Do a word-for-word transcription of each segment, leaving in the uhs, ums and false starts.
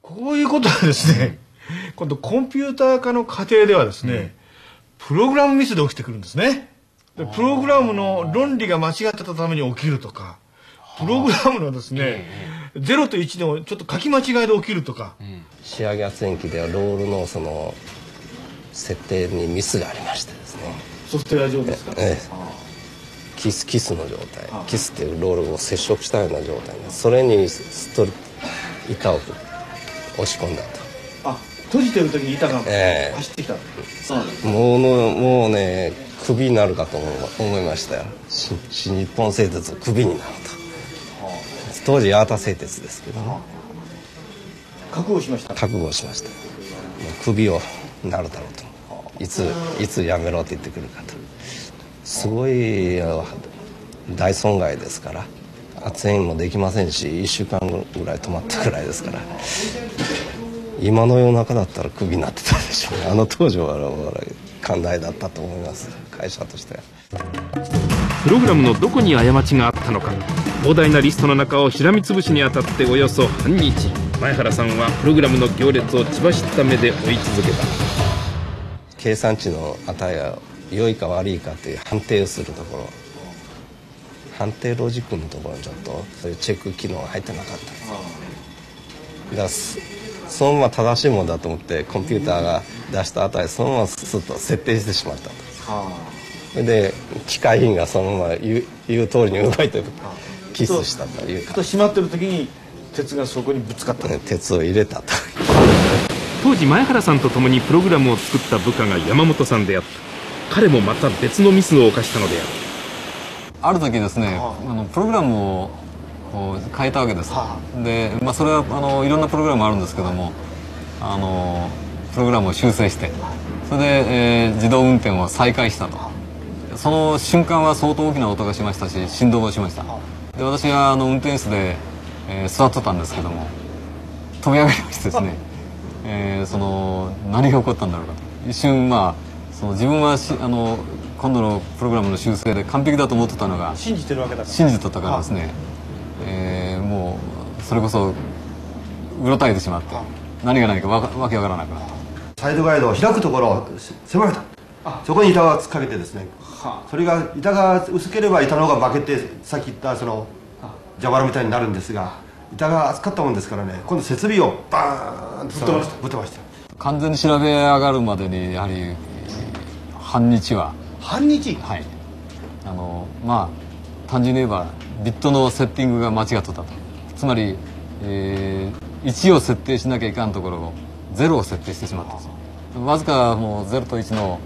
こういうことはですね、今度コンピューター化の過程ではですね、うん、プログラムミスで起きてくるんですね。でプログラムの論理が間違ってたために起きるとか、プログラムのですね、ゼロといちのちょっと書き間違いで起きるとか、うん、 仕上げ圧延機ではロールのその設定にミスがありましてですね。 ソフトウェア上ですか。ええ、 キスキスの状態、キスっていうロールを接触したような状態で、それにストリ板を押し込んだと。 あ、閉じてる時に板が走ってきた、えー、もうのもうね、クビになるかと思いましたよ。新日本製鉄クビになると。当時八幡製鉄ですけどね。 覚悟しました。 覚悟しました。もうクビをなるだろうと。いついつやめろって言ってくるかと。すごい大損害ですから。圧延もできませんし、いっしゅうかんぐらい止まったぐらいですから、今の世の中だったらクビになってたでしょうね。あの当時は寛大だったと思います、会社としては。 プログラムのどこに過ちがあったのか、膨大なリストの中をしらみつぶしにあたっておよそ半日、前原さんはプログラムの行列を血走った目で追い続けた。 計算値の値が良いか悪いかという判定をするところ、判定ロジックのところにちょっとそういうチェック機能が入ってなかったんです。だからそのまま正しいものだと思ってコンピューターが出した値そのまますっと設定してしまったと。それで機械員がそのまま言う、言う通りに動いてキスしたというか。 と閉まってる時に鉄がそこにぶつかった、ね、 鉄を入れたと。 当時前原さんと共にプログラムを作った部下が山本さんであった。彼もまた別のミスを犯したのである。 ある時ですね、あのプログラムを変えたわけです。で、まあ、それはあのいろんなプログラムあるんですけども、あのプログラムを修正してそれで、えー、自動運転を再開したと。その瞬間は相当大きな音がしましたし振動もしました。で私があの運転室で、えー、座ってたんですけども飛び上がりましてですね、えー、その何が起こったんだろうかと一瞬、まあ、その自分はしあの今度のプログラムの修正で完璧だと思ってたのが信じてるわけだから信じてたからですね、えー、もうそれこそうろたえてしまって何が何かわかわけわからなくなった。 サイドガイドを開くところを狭めた。そこに板を突っかけてですね、それが板が薄ければ板の方が負けてさっき言ったその蛇腹みたいになるんですが、板が厚かったもんですからね、今度設備をバーンとぶっ飛ばしたぶっ飛ばした。 完全に調べ上がるまでにやはり半日は半日はい、あのまあ単純に言えばビットのセッティングが間違ってたと。つまり、えー、いちを設定しなきゃいかんところをゼロを設定してしまったんです。わずかもうゼロといちの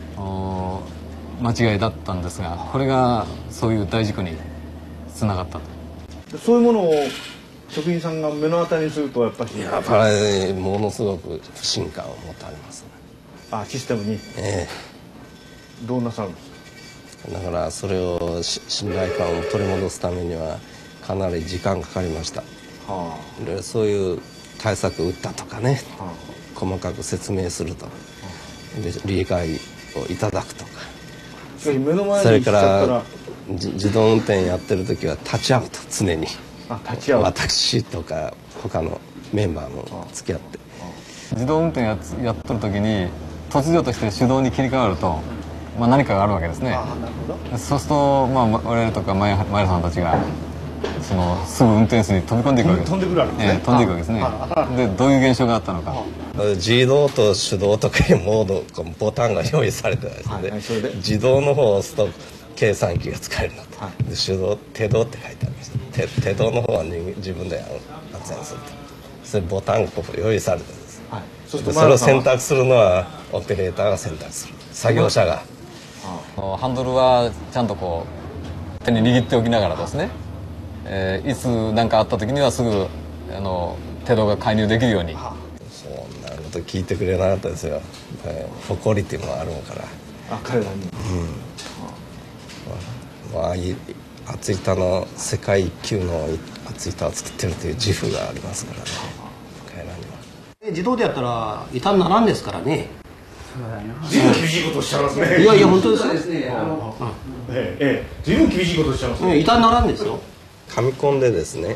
間違いだったんですが、これがそういう大事故につながったと。 そういうものを職員さんが目の当たりにするとやっぱりやっぱりものすごく不信感を持たれます、ね、 あシステムに、ええ、どうなさるんですか。 だからそれを信頼感を取り戻すためにはかなり時間かかりました、はあ、でそういう対策を打ったとかね、はあ、細かく説明すると、はあ、で理解をいただくとか、 しかし目の前にそれから自動運転やってる時は立ち会うと常にあ立ち会う私とか他のメンバーも付き合って、はあはあ、自動運転ややっとる時に突如として手動に切り替わると、まあ、何かがあるわけですね。あなるほど。そうすると、まあ、我々とか前原さんたちがそのすぐ運転室に飛び込んでいくわけです。 飛んでくるわけですね。 えー、飛んでいくわけですね。でどういう現象があったのか。 自動と手動とかいうモードボタンが用意されてたんですね、はいはい、それで自動の方を押すと計算機が使えるのと、はい、で手動手動って書いてあるんです。 手, 手動の方は自分でやる圧延すると、それボタンが用意されてるんです、はい、そ, でそれを選択するのはオペレーターが選択する、作業者が、 はあ、ハンドルはちゃんとこう手に握っておきながらですね、えー、いつ何かあった時にはすぐあの手動が介入できるように。 そんなこと聞いてくれなかったですよ、えー、誇りっていうのがあるもんから。 あ彼らに、 うん、まあ、厚板の世界一級の厚板を作ってるという自負がありますからね、彼らには。 自動でやったら板にならんですからね。 随分厳しいことおっしゃいますね。 いやいや本当ですよ。 ええ、随分厳しいことおっしゃいますね。 板にならんですよ。 紙コンでですね、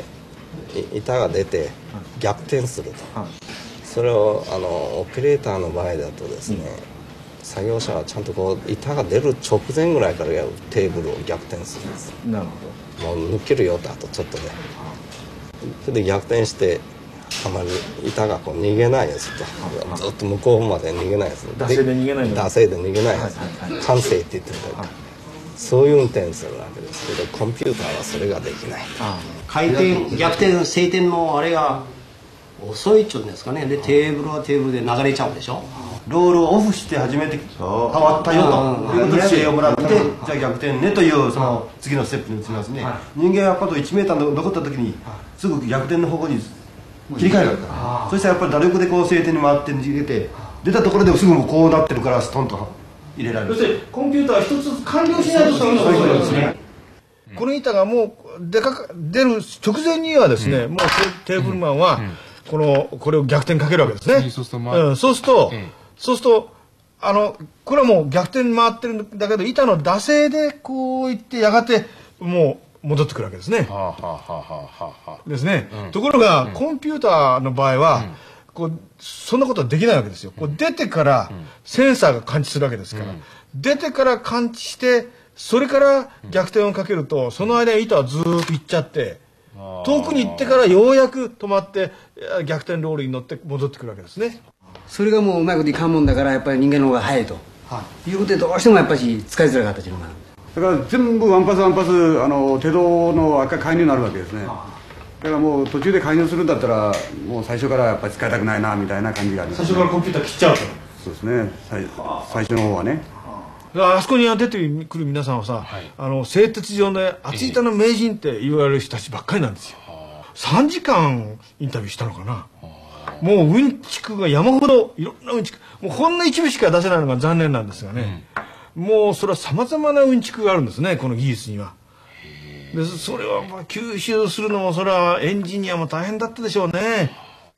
板が出て逆転すると、それをあのオペレーターの場合だとですね、作業者はちゃんとこう板が出る直前ぐらいからテーブルを逆転するんです。 なるほもう抜けるよとあとちょっとで、それで逆転してあまり板がこう逃げないやつと、ずっと向こうまで逃げないやつ、 惰性で逃げないの惰性で逃げないやつ、完成って言ってるから、そういう運転するわけですけど、コンピューターはそれができない。 回転逆転晴天のあれが遅いっちゅうんですかね。でテーブルはテーブルで流れちゃうんでしょ。 ロールをオフして初めて変わったよということで指令をもらって、じゃあ逆転ねというその次のステップに移りますね。人間はやっぱりいちメーター残った時にすぐ逆転の方向に切り替えるから、そしたらやっぱり打力でこう晴天に回って逃げて、出たところですぐこうなってるからストンと入れられる。 そしてコンピューターは一つ完了しないと次のことですね。この板がもう出か出る直前にはですね、もうテーブルマンはこのこれを逆転かけるわけですね。そうするとそうするとあのこれはもう逆転回ってるんだけど、板の惰性でこういってやがてもう戻ってくるわけですね。ですね。ところがコンピューターの場合はこうそんなことはできないわけですよ。こう出てからセンサーが感知するわけですから、出てから感知してそれから逆転をかけると、その間に板はずーっと行っちゃって、遠くに行ってからようやく止まって逆転ロールに乗って戻ってくるわけですね。 それがもううまいこといかんもんだから、やっぱり人間の方が早いと、はい、いうことでどうしてもやっぱり使いづらい形になる。 だから全部ワンパスワンパスあの手動の赤介入になるわけですね。だからもう途中で介入するんだったらもう最初からやっぱり使いたくないなみたいな感じがあります、ね、 最初からコンピューター切っちゃうと。 そうですね、最, 最初の方はね。 あそこに出てくる皆さんはさ、はい、あの製鉄所で厚板の名人って言われる人たちばっかりなんですよ。さんじかんインタビューしたのかな。もううんちくが山ほどいろんなうんちく、もうほんの一部しか出せないのが残念なんですがね、うん、もうそれはさまざまなうんちくがあるんですね、この技術には。でそれはまあ吸収するのもそれはエンジニアも大変だったでしょうね。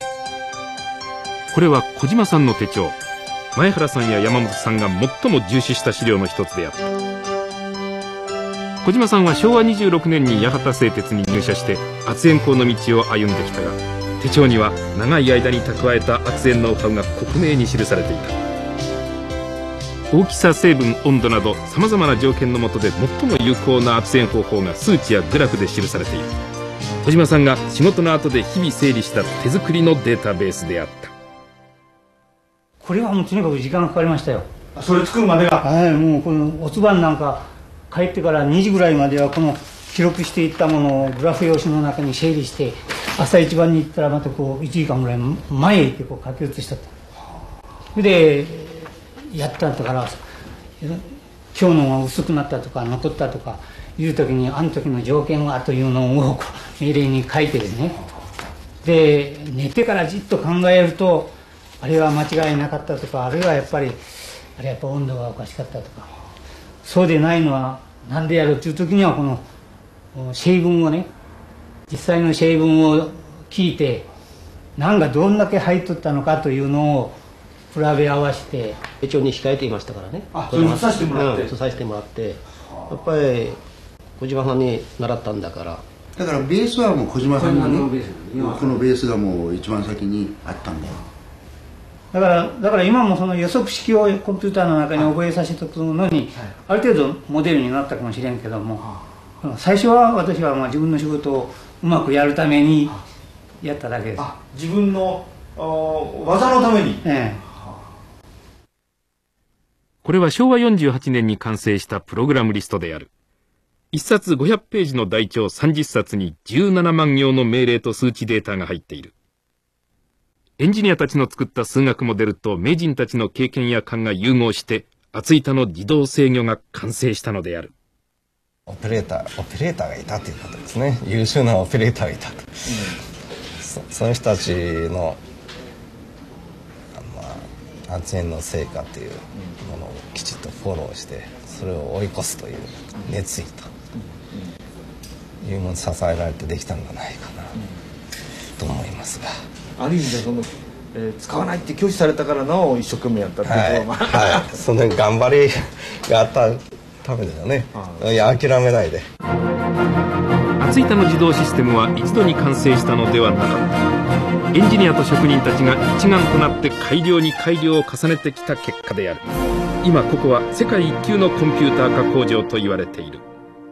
これは小島さんの手帳。前原さんや山本さんが最も重視した資料の一つであった。小島さんはしょうわにじゅうろくねんに八幡製鉄に入社して圧煙工の道を歩んできたが、手帳には長い間に蓄えた圧煙ノウハウが克明に記されていた。大きさ、成分、温度などさまざまな条件の下で最も有効な圧煙方法が数値やグラフで記されている。小島さんが仕事の後で日々整理した手作りのデータベースであった。 これはもうとにかく時間がかかりましたよ。 それ作るまでが。 はい、もうこのおつばんなんか帰ってからにじぐらいまではこの記録していったものをグラフ用紙の中に整理して、朝一番に行ったらまたこういちじかんぐらい前へ行ってこう書き写したと。それでやったんだから、今日のが薄くなったとか残ったとかいう時に、あの時の条件はというのを命令に書いてですね、で寝てからじっと考えると、あれは間違いなかったとか、あるいはやっぱりあれやっぱ温度がおかしかったとか、そうでないのはなんでやるという時には、この成分をね、実際の成分を聞いて何がどんだけ入っとったのかというのを比べ合わせて。 手帳に控えていましたからね。 あ、それにさせてもらって、 うん、させてもらって、やっぱり小島さんに習ったんだから。 だからベースはもう小島さんがね、このベースがもう一番先にあったんだよ。 だからだから今もその予測式をコンピューターの中に覚えさせておくのに、ある程度モデルになったかもしれんけども、最初は私はまあ自分の仕事をうまくやるためにやっただけです。 あ、自分の技のために。ええ。 これはしょうわよんじゅうはちねんに完成したプログラムリストである。いっさつごひゃくページの台帳さんじゅっさつにじゅうななまん行の命令と数値データが入っている。エンジニアたちの作った数学モデルと名人たちの経験や勘が融合して厚板の自動制御が完成したのである。 オペレーターオペレーターがいたということですね。優秀なオペレーターがいたと、うん、そ, その人たちの、まあ、圧煙の成果というものをきちっとフォローして、それを追い越すという熱意というものに支えられてできたんじゃないかなと思いますが。 ある意味でその、えー、使わないって拒否されたからなお一生懸命やったっていうのは、 はいはい、その頑張りがあったためだよね。いや、諦めないで。 厚板の自動システムは一度に完成したのではなかった。エンジニアと職人たちが一丸となって改良に改良を重ねてきた結果である。今ここは世界一級のコンピューター化工場と言われている。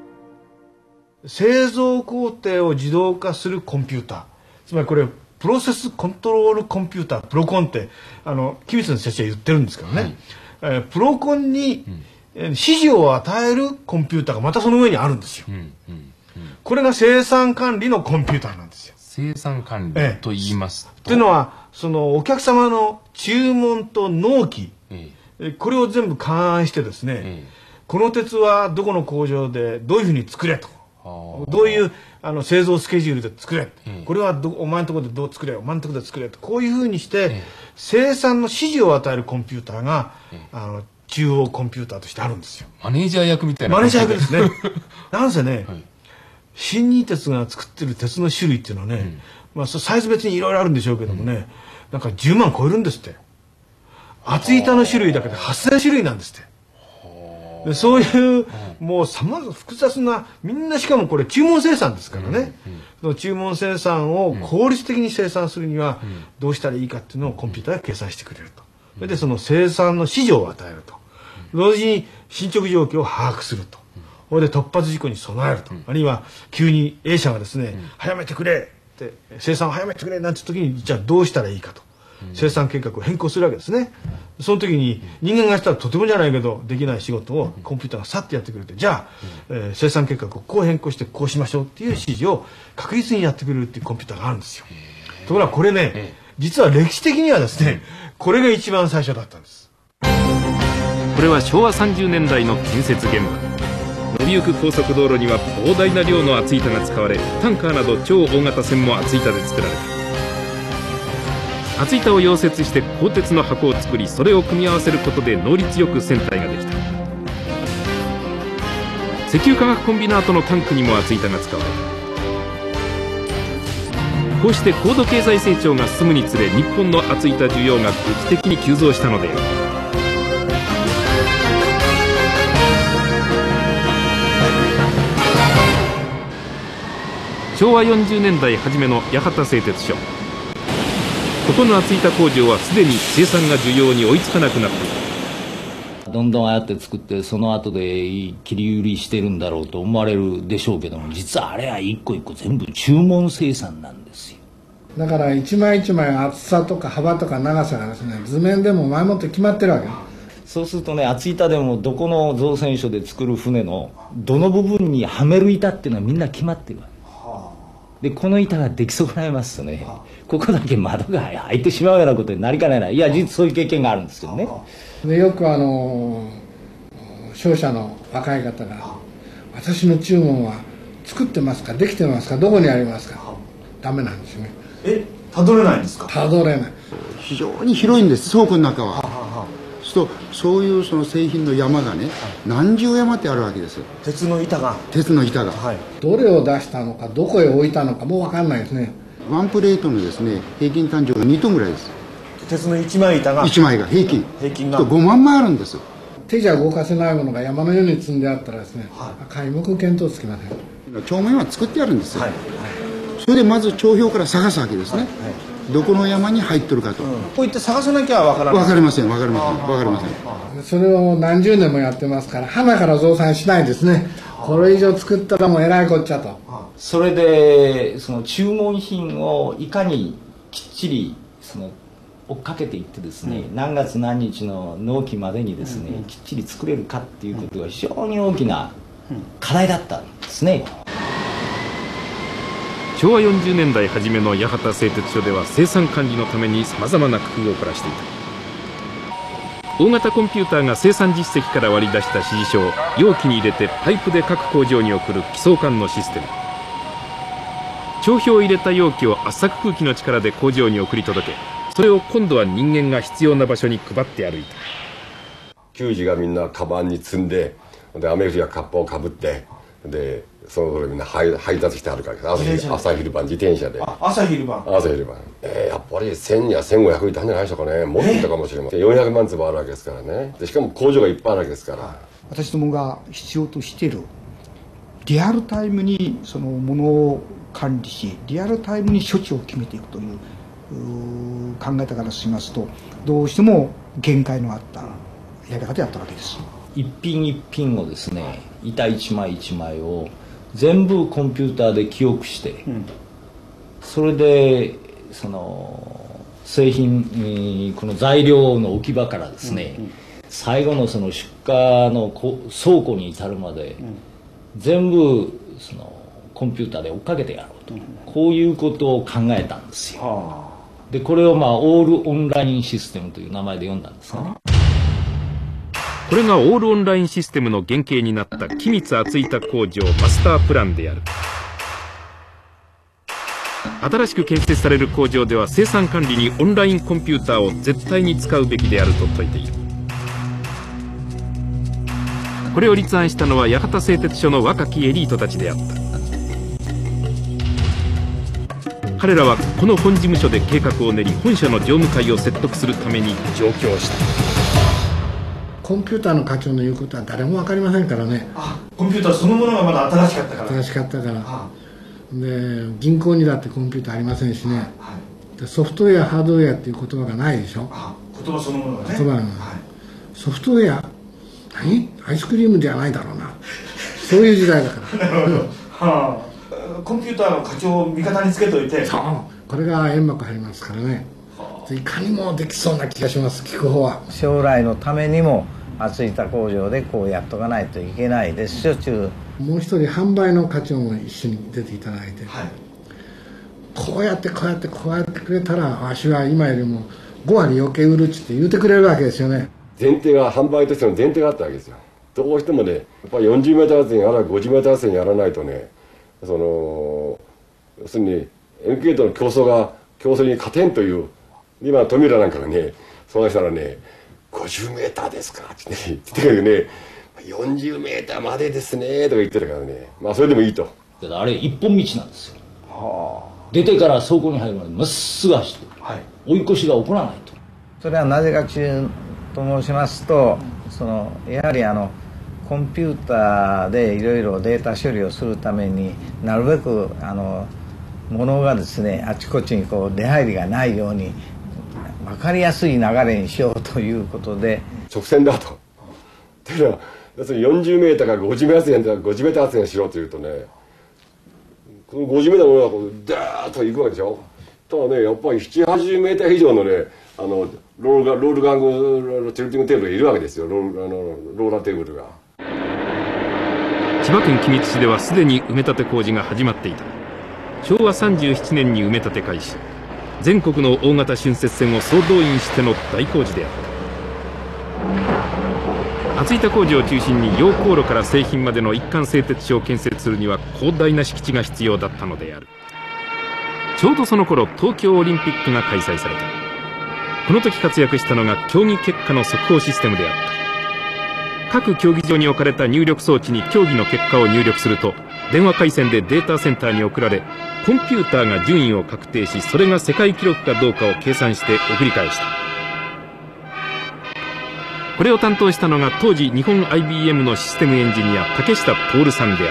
製造工程を自動化するコンピューター、つまりこれプロセスコントロールコンピューター、プロコンってあの木光先生は言ってるんですけどね、はい、えー、プロコンに、うん、えー、指示を与えるコンピューターがまたその上にあるんですよ、うんうんうん、これが生産管理のコンピューターなんですよ。 生産管理と言いますと、ええ、 というのはそのお客様の注文と納期、ええ、これを全部勘案してですね、ええ、この鉄はどこの工場でどういうふうに作れと、どういうあの製造スケジュールで作れ、ええ、これはどお前のところでどう作れ、お前のところで作れと、こういうふうにして、ええ、生産の指示を与えるコンピューターが、ええ、あの中央コンピューターとしてあるんですよ。 マネージャー役みたいな。 マネージャー役ですね。なんせね、はい、新日鉄が作ってる鉄の種類っていうのはね、うん、まあ、サイズ別にいろいろあるんでしょうけどもね、うん、なんかじゅうまん超えるんですって。厚板の種類だけではっせん種類なんですって。でそういうもうさまざま複雑な、みんなしかもこれ注文生産ですからね、うんうん、その注文生産を効率的に生産するにはどうしたらいいかっていうのをコンピューターが計算してくれると。それでその生産の指示を与えると、同時に進捗状況を把握すると、それで突発事故に備えると、あるいは急に A 社がですね、早めてくれって生産を早めてくれなんて時にじゃあどうしたらいいかと、生産計画を変更するわけですね。その時に人間がしたらとてもじゃないけどできない仕事をコンピューターがさっとやってくれて、じゃあ、えー、生産計画をこう変更してこうしましょうっていう指示を確実にやってくれるっていうコンピューターがあるんですよ。ところがこれね、実は歴史的にはですね、これが一番最初だったんです。 これはしょうわさんじゅうねんだいの建設現場。伸びゆく高速道路には膨大な量の厚板が使われ、タンカーなど超大型船も厚板で作られた。厚板を溶接して鋼鉄の箱を作り、それを組み合わせることで能率よく船体ができた。石油化学コンビナートのタンクにも厚板が使われた。こうして高度経済成長が進むにつれ、日本の厚板需要が劇的に急増したのである。しょうわよんじゅうねんだい初めの八幡製鉄所。ここの厚板工場はすでに生産が需要に追いつかなくなっていた。 どんどんああやって作ってその後で切り売りしてるんだろうと思われるでしょうけども、実はあれは一個一個全部注文生産なんですよ。 だから一枚一枚厚さとか幅とか長さがですね、図面でも前もって決まってるわけ。 そうするとね、厚板でもどこの造船所で作る船のどの部分にはめる板っていうのはみんな決まってるわけで、この板が出来損ないますとね、ここだけ窓が開いてしまうようなことになりかねない。いや、実そういう経験があるんですけどね。 でよくあの商社の若い方が「私の注文は作ってますか、できてますか、どこにありますか」ダメなんですよね。 え、たどれないんですか？ たどれない。 非常に広いんです、倉庫の中は。そうそういうその製品の山がね、何十山ってあるわけですよ。 鉄の板が鉄の板が、 はい、どれを出したのかどこへ置いたのかもう分かんないですね。 ワンプレートのですね、平均単調がにトンぐらいです。 鉄の一枚板がいちまいが平均平均がごまんまいあるんです。 手じゃ動かせないものが山のように積んであったらですね、はい、皆目見当つきません。 帳面は作ってあるんですよ、はいはい、それでまず帳票から探すわけですね、はいはい、どこの山に入ってるかと、うん、 こういって探さなきゃ分からない。 分かりません分かりません分かりません。 それを何十年もやってますから、花から増産しないですね。これ以上作ったらもうえらいこっちゃと。 それでその注文品をいかにきっちりその追っかけていってですね、うん、何月何日の納期までにですね、うん、きっちり作れるかっていうことが非常に大きな課題だったんですね。 しょうわよんじゅうねんだい初めの八幡製鉄所では生産管理のためにさまざまな工夫を凝らしていた。大型コンピューターが生産実績から割り出した指示書を容器に入れてパイプで各工場に送る気相管のシステム。帳票を入れた容器を圧搾空気の力で工場に送り届け、それを今度は人間が必要な場所に配って歩いた。 球児がみんなカバンに積んで、で雨口がカッパをかぶって、でその頃みんな配達してあるから、朝, 朝昼晩自転車で。 朝昼晩朝昼晩、えー、やっぱりせんやせんごひゃくいたんじゃないでしょうかね。もっといたかもしれません。よんひゃくまんつぼあるわけですからね。でしかも工場がいっぱいあるわけですから、 私どもが必要としているリアルタイムにそのものを管理しリアルタイムに処置を決めていくという考え方からしますとどうしても限界のあったやり方でやったわけです。 一品一品をですね板一枚一枚を全部コンピューターで記憶して、うん、それでその製品この材料の置き場からですね、うんうん、最後のその出荷の倉庫に至るまで、うん、全部そのコンピューターで追っかけてやろうと、うん、こういうことを考えたんですよ。はあ、でこれをまあオールオンラインシステムという名前で呼んだんですかね。 これがオールオンラインシステムの原型になった君津厚板工場マスタープランである。新しく建設される工場では生産管理にオンラインコンピューターを絶対に使うべきであると説いている。これを立案したのは八幡製鉄所の若きエリートたちであった。彼らはこの本事務所で計画を練り本社の常務会を説得するために上京した。 コンピューターの課長の言うことは誰も分かりませんからね。 あ、コンピューターそのものがまだ新しかったから新しかったから。で銀行にだってコンピューターありませんしね、はい、でソフトウェアハードウェアっていう言葉がないでしょ。 あ、言葉そのものがね。 言葉がない、はい、ソフトウェア何アイスクリームではないだろうなそういう時代だからなるほど、 はあ、コンピューターの課長を味方につけといて、 そうこれが煙幕入りますからね。いかにもできそうな気がします。聞く方は将来のためにも厚板工場でこうやっとかないといけないですしょちゅう。 もう一人販売の課長も一緒に出ていただいて、はい、こうやってこうやってこうやってくれたらわしは今よりもごわり余計売るっちって言うてくれるわけですよね。 前提が販売としての前提があったわけですよ。どうしてもねやっぱりよんじゅうメーター厚にやらごじゅうメーター厚にやらないとね、その要するに エムケー との競争が競争に勝てんという。今富浦なんかがねそうしたらねごじゅうメーターですかって言ってたけどねよんじゅうメーターまでですねとか言ってたからね、まあそれでもいいと。 だからあれ一本道なんですよ。はあ、出てから倉庫に入るまでまっすぐ走って、はい、追い越しが起こらないと。 それはなぜかと申しますと、そのやはりあのコンピューターでいろいろデータ処理をするためになるべくあのものがですねあちこちにこう出入りがないように分かりやすい流れにしようということで直線だと。っていうのは要するによんじゅうメーターからごじゅうメーター発煙ごじゅうメーター発煙しろというとね、このごじゅうメーターのものがこうダーッといくわけでしょ。ただねやっぱりななじゅうはちじゅうメーター以上のねあのロールがロールガングティルティングテーブルがいるわけですよ。ロールあのローラーテーブルが。 千葉県君津市ではすでに埋め立て工事が始まっていた。しょうわさんじゅうななねんに埋め立て開始。全国の大型浚渫船を総動員しての大工事であった。厚板工場を中心に溶鉱炉から製品までの一貫製鉄所を建設するには広大な敷地が必要だったのである。ちょうどその頃東京オリンピックが開催された。この時活躍したのが競技結果の速報システムであった。各競技場に置かれた入力装置に競技の結果を入力すると電話回線でデータセンターに送られコンピューターが順位を確定しそれが世界記録かどうかを計算して送り返した。これを担当したのが当時日本 アイビーエム のシステムエンジニア竹下徹さんであった。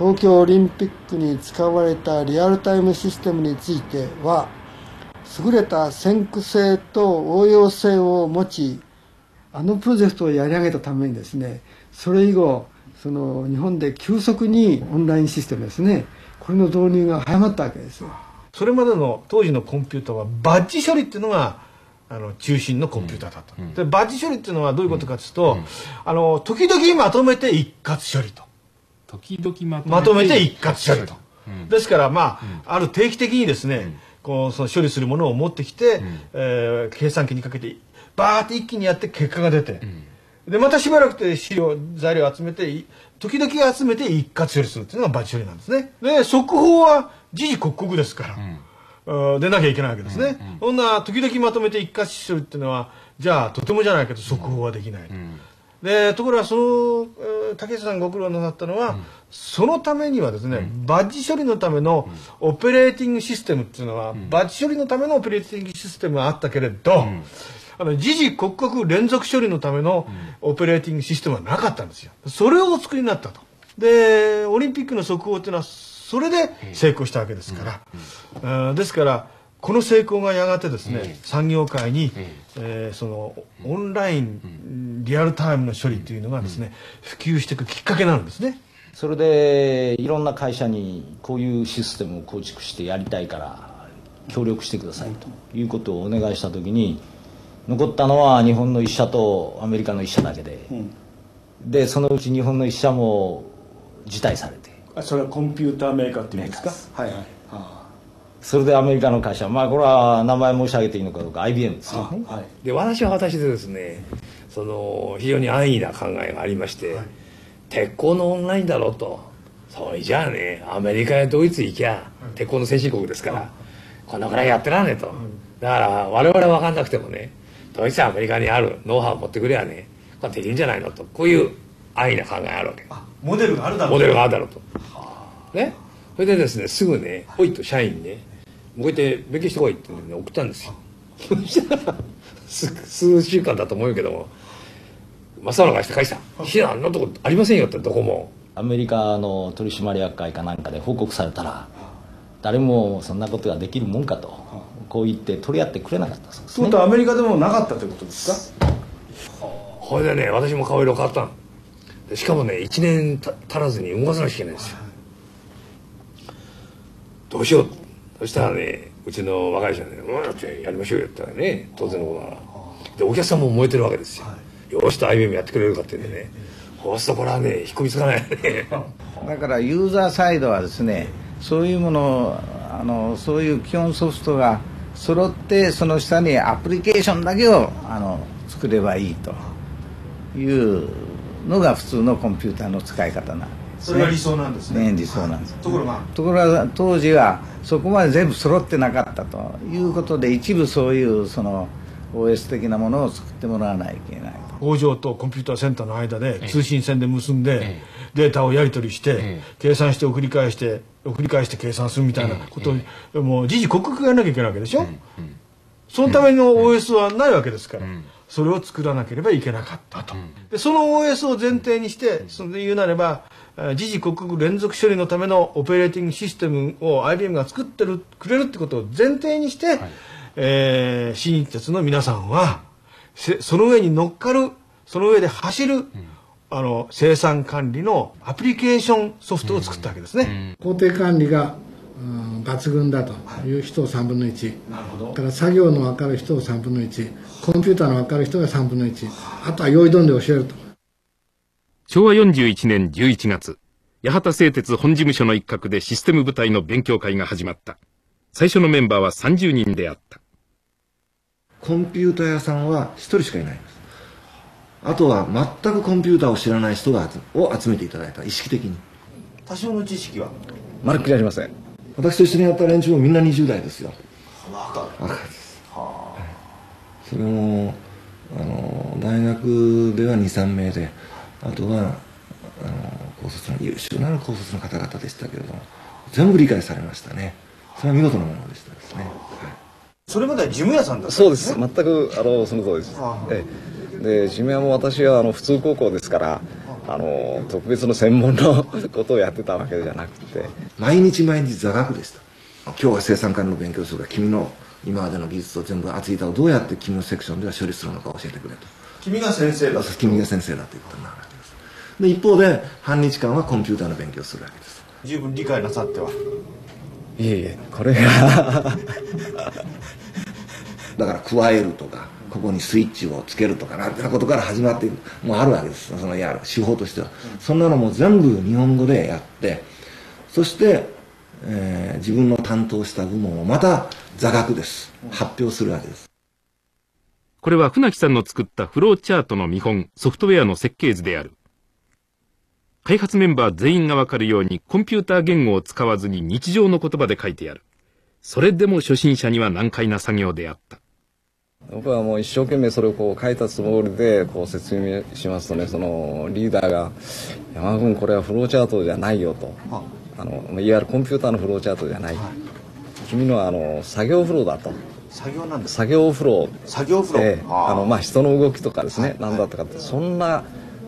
東京オリンピックに使われたリアルタイムシステムについては優れた先駆性と応用性を持ち、あのプロジェクトをやり上げたためにですね、それ以後その日本で急速にオンラインシステムですね、これの導入が早まったわけですよ。 それまでの当時のコンピューターはバッジ処理っていうのがあの中心のコンピューターだった、うん、でバッジ処理っていうのはどういうことかというと、うん、あの時々まとめて一括処理と時々 まとめて一括処理と、うん、ですからまあ、うん、ある定期的にですね、うん、こうその処理するものを持ってきて、うんえー、計算機にかけてバーって一気にやって結果が出て、うん、でまたしばらくで資料材料を集めて時々集めて一括処理するっていうのがバッジ処理なんですね。で速報は時々刻々ですから、うん出なきゃいけないわけですね、うんうん、そんな時々まとめて一括処理っていうのはじゃあとてもじゃないけど速報はできない、うん、でところがその竹下さんがご苦労なさったのは、うん、そのためにはですね、うん、バッジ処理のためのオペレーティングシステムっていうのは、うん、バッジ処理のためのオペレーティングシステムがあったけれど、うん、あの時々刻々連続処理のためのオペレーティングシステムはなかったんですよ。それをお作りになったと。 でオリンピックの速報っていうのはそれで成功したわけですから、うん、ですからこの成功がやがてですね、産業界に、えー、そのオンラインリアルタイムの処理というのがですね、普及していくきっかけなんですね。 それでいろんな会社にこういうシステムを構築してやりたいから協力してくださいということをお願いした時に、残ったのは日本のいっ社とアメリカのいっ社だけで、うん、でそのうち日本のいっ社も辞退されて。 あ、それはコンピューターメーカーっていうんですか。はいはい。 あ、それでアメリカの会社、まあこれは名前申し上げていいのかどうか アイビーエム ですよね。 はい、で私は私でですね、その非常に安易な考えがありまして、はい、鉄鋼のオンラインだろうと、それじゃあねアメリカやドイツ行きゃ、はい、鉄鋼の先進国ですから、はい、このくらいやってらんねえと、はい、だから我々は分かんなくてもね、ドイツやアメリカにあるノウハウを持ってくれやね、これできるんじゃないのと、こういう安易な考えがあるわけ。 あ、モデルがあるだろうと。 モデルがあるだろうと。ね、それでですね、すぐね、おいと社員にね、こうやって勉強してこいって、ね、送ったんですよ。そしたら数週間だと思うけども、真っ青な顔して返した。いや、あんなとこありませんよって、どこも。 アメリカの取締役会かなんかで報告されたら、誰もそんなことができるもんかと、こう言って取り合ってくれなかったそうですね。 そうとアメリカでもなかったということですか。 これでね、私も顔色変わったの。でしかもね、いちねん足らずに動かさなきゃいけないんですよ。どうしよう。そしたらね、うちの若い人はね、もうだってやりましょうよって言ったらね、当然のことは。で、お客さんも燃えてるわけですよ。はい、よしと アイビーエム やってくれるかって言うんでね、そうするとこれはね、引っ込みつかないね。 だからユーザーサイドはですね、そういうもの、あのそういう基本ソフトが揃って、その下にアプリケーションだけをあの作ればいいというのが普通のコンピューターの使い方なんです。 それが理想なんですね。 ね、理想なんです。 ところがところが当時はそこまで全部揃ってなかったということで、一部そういうその オーエス 的なものを作ってもらわないといけないと。 工場とコンピューターセンターの間で通信線で結んでデータをやり取りして計算して送り返して送り返して計算するみたいなことをもう時々刻々やらなきゃいけないわけでしょ。そのための オーエス はないわけですから、それを作らなければいけなかったと。でその オーエス を前提にして、それで言うなれば時々刻々連続処理のためのオペレーティングシステムを アイビーエム が作ってるくれるってことを前提にして、はい、えー、新日鉄の皆さんはその上に乗っかる、その上で走る、うん、あの生産管理のアプリケーションソフトを作ったわけですね。 工程管理が、うん、抜群だという人をさんぶんのいち、なるほど。から作業の分かる人をさんぶんのいち、コンピューターの分かる人がさんぶんのいち、あとは用意どんで教えると。 しょうわよんじゅういちねんじゅういちがつ、八幡製鉄本事務所の一角でシステム部隊の勉強会が始まった。最初のメンバーはさんじゅうにんであった。 コンピューター屋さんはひとりしかいないんです。あとは全くコンピューターを知らない人がを集めていただいた、意識的に。 多少の知識はまるっきりありません。 私と一緒にやった連中もみんなにじゅう代ですよ。 若い。 若いです。はあ、それもあの大学ではにさんめいで、あとはあの高卒の優秀なる高卒の方々でしたけれども、全部理解されましたね。それは見事なものでしたですね。はい、 それまでは事務屋さんだったんですね。 そうです。全くあのその通りです。ええ、で事務屋も私はあの普通高校ですから、あの特別の専門のことをやってたわけじゃなくて、 毎日毎日座学でした。今日は生産管理の勉強するから、君の今までの技術を全部厚板をどうやって君のセクションでは処理するのか教えてくれと。 君が先生だ。 君が先生だということになるわけです。で一方で半日間はコンピューターの勉強をするわけです。 十分理解なさっては。 いえいえ、これがだから加えるとか、ここにスイッチをつけるとかなんてなことから始まっている、もうあるわけです。そのやる手法としては、うん、そんなのも全部日本語でやって、そして、えー、自分の担当した部門をまた座学です、発表するわけです。 これは船木さんの作ったフローチャートの見本、ソフトウェアの設計図である。開発メンバー全員がわかるようにコンピューター言語を使わずに日常の言葉で書いてある。それでも初心者には難解な作業であった。 僕はもう一生懸命それをこう書いたつもりでこう説明しますとね、そのリーダーが「山田君これはフローチャートじゃないよ」と、あのいわゆるコンピューターのフローチャートじゃない、はい、君のはあの作業フローだと。 作業なんですか。 作業フロー。 作業フロー、 えー、あのまあ人の動きとかですね、はい、何だったかって、そんな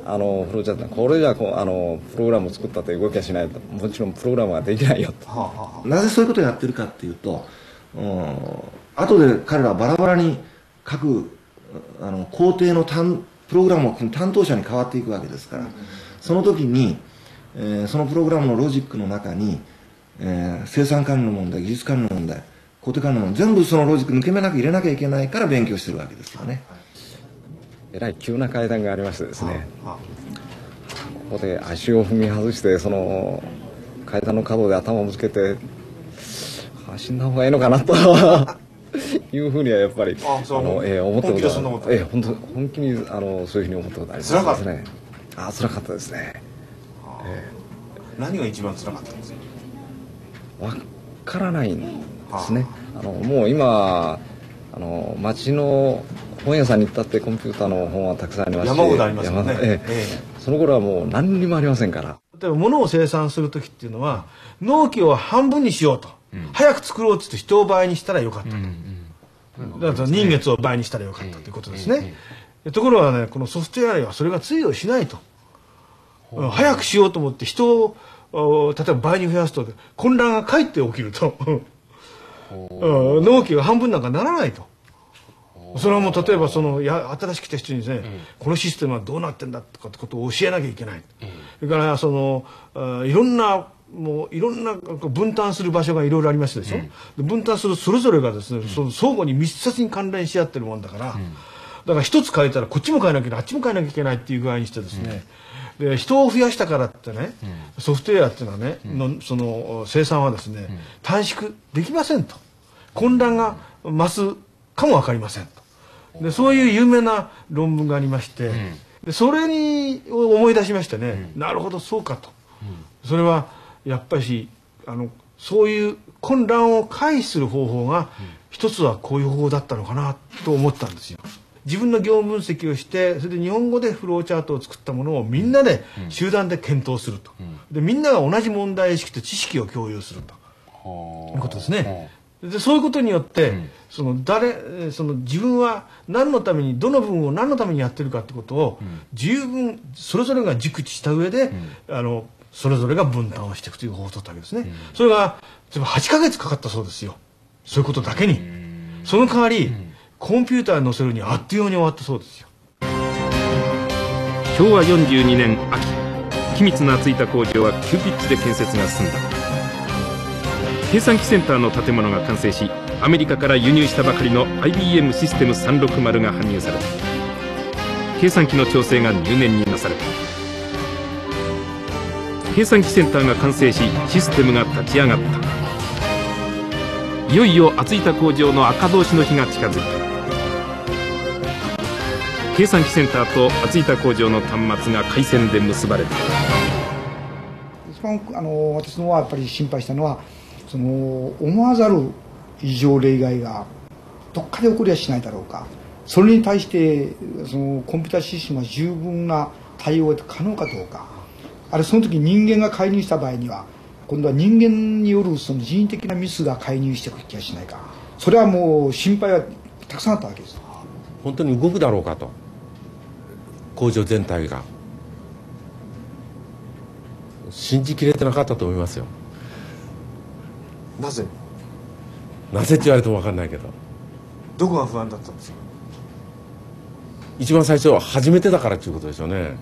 あのフローチャートこれじゃこうあのプログラムを作ったって動きはしないともちろんプログラムはできないよと、はあはあ、なぜそういうことをやってるかっていうと、うん、後で彼らはバラバラに各あの工程の担プログラムを担当者に変わっていくわけですから、うん、その時に、えー、そのプログラムのロジックの中に、えー、生産管理の問題技術管理の問題工程管理の問題全部そのロジック抜け目なく入れなきゃいけないから勉強してるわけですよね。 えらい急な階段がありましてですね、ここで足を踏み外してその階段の角で頭をぶつけて走んだ方がいいのかなというふうにはやっぱりあの、えー、思ったことはえー、本当本気にあのそういうふうに思ったことありますね。辛かったですね。あ、辛かったですね。 えー、何が一番辛かったんですか。 わからないんですね。あのもう今あの町の本屋さんに行ったってコンピューターの本はたくさんありますし、 山ほどありますよね。 ええええ、その頃はもう何にもありませんから。 例えば物を生産する時っていうのは納期を半分にしようと、うん、早く作ろうっつって人を倍にしたらよかったと、うんうん、だから人月を倍にしたらよかったということですね、うん、ところがねこのソフトウェアはそれが通用しないと、うん、早くしようと思って人を例えば倍に増やすと混乱がかえって起きると納期が半分なんかならないと。それはもう例えばそのや新しく来た人にですね、うん、このシステムはどうなってんだとかってことを教えなきゃいけない、うん、それからそのいろんなもういろんな分担する場所がいろいろありますでしょ、うん、分担するそれぞれがですね、うん、その相互に密接に関連し合ってるもんだから、うん、だから一つ変えたらこっちも変えなきゃいけないあっちも変えなきゃいけないっていう具合にしてですね、うん、で人を増やしたからってね、うん、ソフトウェアっていうのはね、うん、のその生産はですね、うん、短縮できませんと混乱が増すかも分かりませんと。でそういう有名な論文がありまして、うん、でそれに思い出しましてね、うん、なるほどそうかと、うん、それはやっぱりあのそういう混乱を回避する方法が、うん、一つはこういう方法だったのかなと思ったんですよ。自分の業務分析をしてそれで日本語でフローチャートを作ったものをみんなで集団で検討すると、うん、でみんなが同じ問題意識と知識を共有すると、うん、いうことですね。でそういうことによって、うん、その誰その自分は何のためにどの部分を何のためにやってるかってことを、うん、十分それぞれが熟知した上で、うん、あのそれぞれが分担をしていくという方法を取ったわけですね、うん、それがはちかげつかかったそうですよ。そういうことだけに、うん、その代わり、うん、コンピューターに載せるにあっという間に終わったそうですよ。 しょうわよんじゅうにねん秋機密のついた工場は急ピッチで建設が進んだ。計算機センターの建物が完成しアメリカから輸入したばかりの アイビーエム システムさんろくまるが搬入された。計算機の調整が入念になされた。計算機センターが完成しシステムが立ち上がった。いよいよ厚板工場の赤通しの日が近づいた。計算機センターと厚板工場の端末が回線で結ばれた。 一番あの私のはやっぱり心配したのはその思わざる異常例外がどっかで起こりはしないだろうか、それに対してそのコンピューターシステムが十分な対応が可能かどうか、あるいはその時人間が介入した場合には今度は人間によるその人為的なミスが介入してくる気がしないか、それはもう心配はたくさんあったわけです。 本当に動くだろうかと、工場全体が信じきれてなかったと思いますよ。 なぜなぜって言われても分かんないけど、 どこが不安だったんですか。 一番最初は初めてだからっていうことですよね。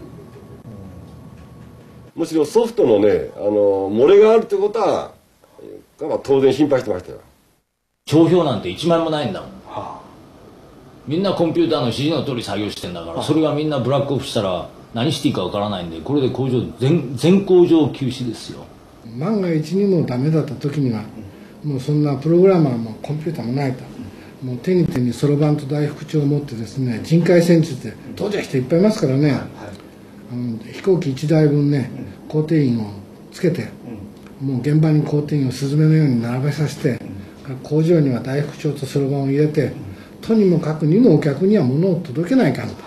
むしろソフトのね、あの漏れがあるってことは、まあ、当然心配してましたよ。 帳票なんていちまいもないんだもん、はあ、みんなコンピューターの指示の通り作業してんだから、はあ、それがみんなブラックオフしたら何していいかわからないんで、これで工場 全, 全工場休止ですよ。 万が一にもダメだった時にはもうそんなプログラマーもコンピューターもないと、もう手に手にそろばんと大福帳を持ってですね、人海戦術で当時は人いっぱいいますからね、はい、あの飛行機いちだいぶんね工程員をつけて、もう現場に工程員をスズメのように並べさせて、工場には大福帳とそろばんを入れて、とにもかくにもお客には物を届けないかんと。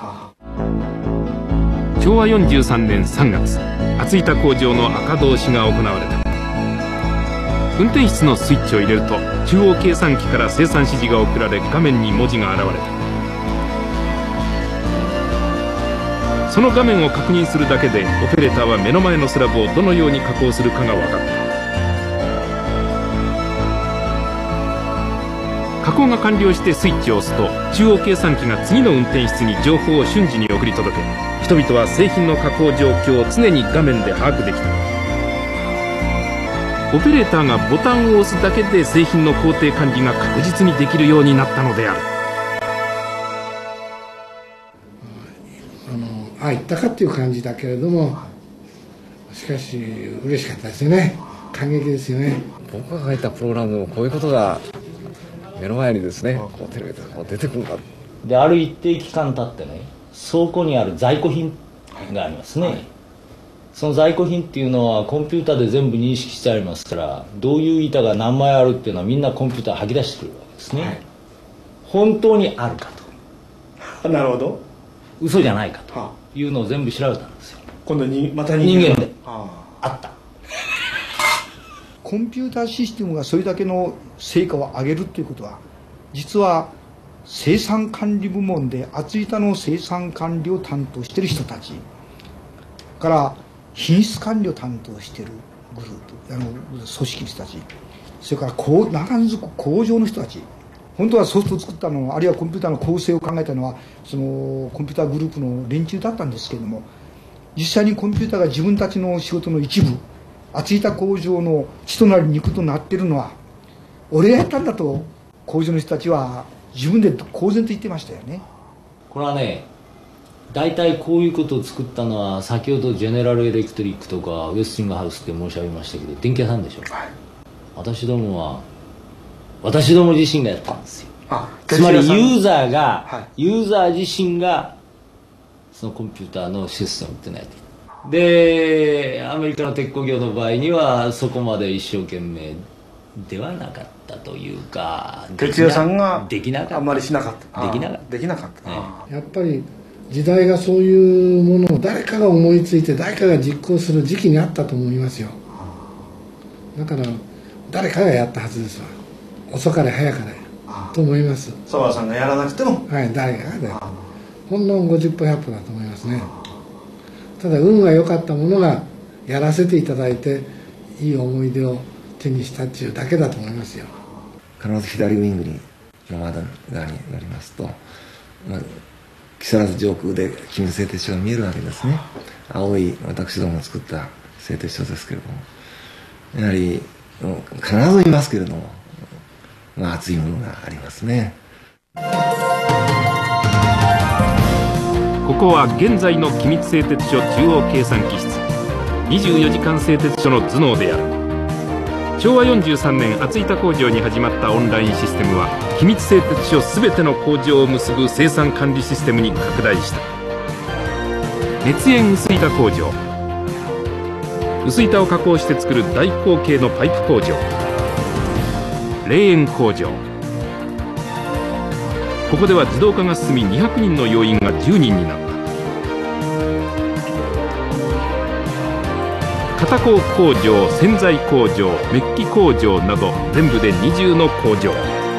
しょうわよんじゅうさんねんさんがつ、厚板工場の赤通しが行われた。運転室のスイッチを入れると中央計算機から生産指示が送られ、画面に文字が現れた。 その画面を確認するだけでオペレーターは目の前のスラブをどのように加工するかが分かった。加工が完了してスイッチを押すと中央計算機が次の運転室に情報を瞬時に送り届け、人々は製品の加工状況を常に画面で把握できた。オペレーターがボタンを押すだけで製品の工程管理が確実にできるようになったのである。 あのああいったかっていう感じだけれども、しかし嬉しかったですよね。感激ですよね。 僕が書いたプログラムでもこういうことが目の前にですね、こうテレビでこう出てくるんだ。 である一定期間経ってね、倉庫にある在庫品がありますね、はい、その在庫品っていうのはコンピューターで全部認識してありますから、どういう板が何枚あるっていうのはみんなコンピューター吐き出してくるわけですね、はい、本当にあるかとなるほど、 嘘じゃないかというのを全部調べたんですよ。 今度にまた人間でああった。 コンピューターシステムがそれだけの成果を上げるということは、実は生産管理部門で厚板の生産管理を担当している人たちから品質管理を担当しているグループ、あの組織の人たち、それからこう長づく工場の人たち、本当はソフトを作ったのは、あるいはコンピューターの構成を考えたのはそのコンピューターグループの連中だったんですけれども、実際にコンピューターが自分たちの仕事の一部、厚板工場の血となり肉となっているのは俺がやったんだと工場の人たちは自分で公然と言ってましたよね。 これはね、大体こういうことを作ったのは、先ほどジェネラルエレクトリックとかウェスティングハウスって申し上げましたけど、電気屋さんでしょ、はい、私どもは私ども自身がやったんですよ。つまりユーザーが、はい、ユーザー自身がそのコンピューターのシステムってのやっていた。でアメリカの鉄鋼業の場合にはそこまで一生懸命ではなかったというか、 鉄屋さんができなかった、 あんまりしなかった、 できなかったできなかった、ね、 やっぱり時代がそういうものを誰かが思いついて誰かが実行する時期にあったと思いますよ。だから誰かがやったはずですわ。遅かれ早かれと思います。 澤さんがやらなくても、 はい、誰かがね、ほんのごじゅっぽひゃっぽだと思いますね。ただ運が良かったものがやらせていただいていい思い出を手にしたっていうだけだと思いますよ。 必ず左ウイングにの窓側になりますと、まあ、木更津上空で君製鉄所が見えるわけですね。青い私どもが作った製鉄所ですけれども、やはり必ずいますけれども、まあ、熱いものがありますね。 ここは現在の機密製鉄所中央計算機室、にじゅうよじかん製鉄所の頭脳である。しょうわよんじゅうさんねん厚板工場に始まったオンラインシステムは、機密製鉄所全ての工場を結ぶ生産管理システムに拡大した。熱塩薄板工場、薄板を加工して作る大口径のパイプ工場、冷塩工場、ここでは自動化が進みにひゃくにんの要員がじゅうにんになった。片工工場、洗剤工場、メッキ工場など全部でにじゅうの工場。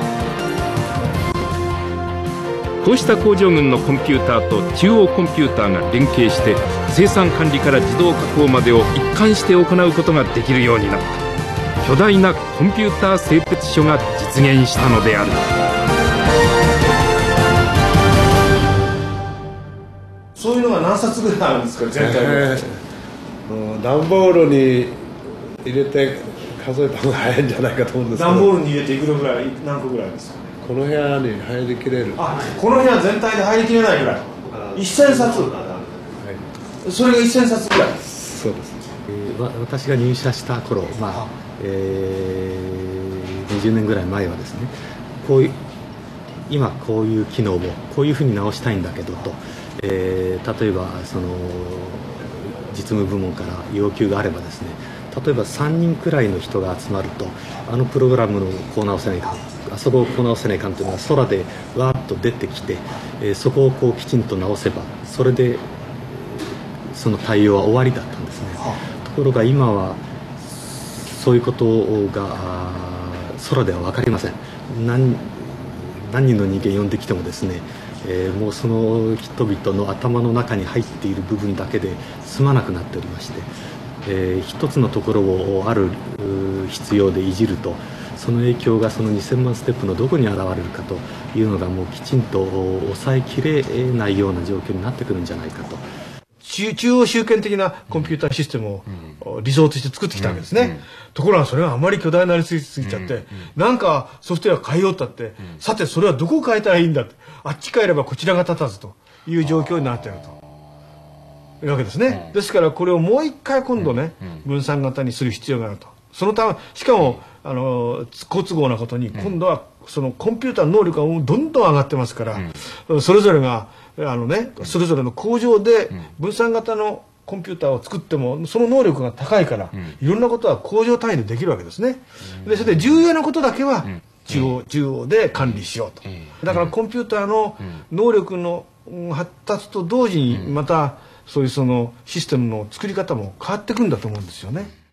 こうした工場群のコンピューターと中央コンピューターが連携して、生産管理から自動加工までを一貫して行うことができるようになった。巨大なコンピューター製鉄所が実現したのである。 そういうのが何冊ぐらいあるんですか、全体で。 えー、段ボールに入れて数えた方が早いんじゃないかと思うんですけど。 段ボールに入れていくらぐらい、何個ぐらいですか。 この部屋に入りきれる。 あ、この部屋全体で入りきれないぐらい。一千冊。はい。それが一千冊ぐらい。 そうです。 えー、わ私が入社した頃、まあ、えー、にじゅうねんぐらい前はですね、こういう今こういう機能をこういうふうに直したいんだけどと。えー、例えばその実務部門から要求があればですね、例えばさんにんくらいの人が集まると、あのプログラムのこう直せないかん、あそこをこう直せないかんというのが空でわーっと出てきて、えー、そこをこうきちんと直せばそれでその対応は終わりだったんですね。ところが今はそういうことが空では分かりません。何何人の人間呼んできてもですね、えー、もうその人々の頭の中に入っている部分だけで済まなくなっておりまして、えー、一つのところをある必要でいじると、その影響がそのにせんまんステップのどこに現れるかというのがもうきちんと抑えきれないような状況になってくるんじゃないかと。 中央集権的なコンピューターシステムを理想として作ってきたわけですね、うんうん、ところがそれがあまり巨大になりすぎちゃって、うんうん、なんかソフトウェア変えようったって、うん、さてそれはどこを変えたらいいんだって、あっち変えればこちらが立たずという状況になっているというわけですね、うん、ですからこれをもう一回今度ね、うんうん、分散型にする必要があると。そのためしかもあの好都合なことに今度はそのコンピューターの能力がどんどん上がってますから、うん、それぞれがあのね、それぞれの工場で分散型のコンピューターを作ってもその能力が高いから、うん、いろんなことは工場単位でできるわけですね、うん、でそれで重要なことだけは中央、うん、中央で管理しようと、うん、だからコンピューターの能力の発達と同時にまたそういうそのシステムの作り方も変わってくんだと思うんですよね。